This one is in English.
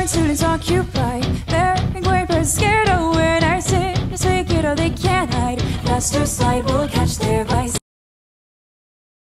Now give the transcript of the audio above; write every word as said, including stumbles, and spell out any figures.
foreign students occupied. They're inquiring but scared of when I sit. Just fake it or they can't hide. Faster slide will catch their vice.